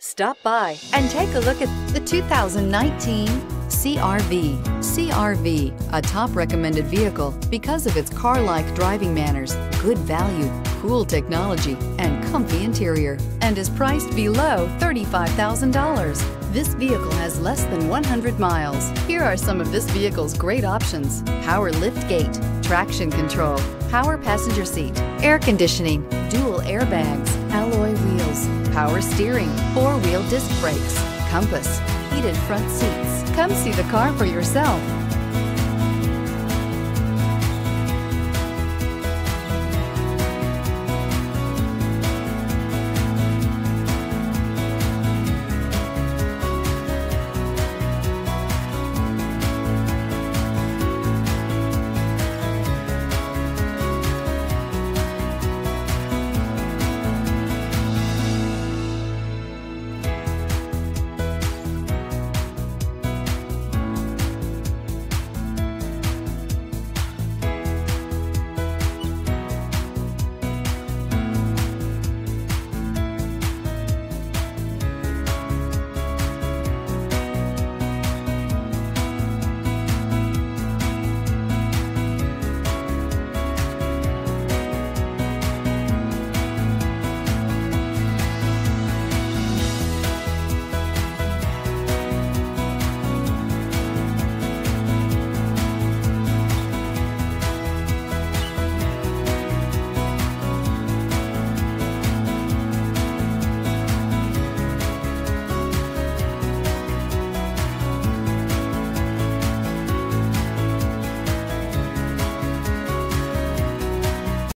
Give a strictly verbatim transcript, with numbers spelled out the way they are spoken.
Stop by and take a look at the two thousand nineteen C R V. C R V, a top recommended vehicle because of its car-like driving manners, good value, cool technology, and comfy interior, and is priced below thirty-five thousand dollars. This vehicle has less than one hundred miles. Here are some of this vehicle's great options: power lift gate, traction control, power passenger seat, air conditioning, dual airbags, alloy wheels, power steering, four-wheel disc brakes, compass, heated front seats. Come see the car for yourself.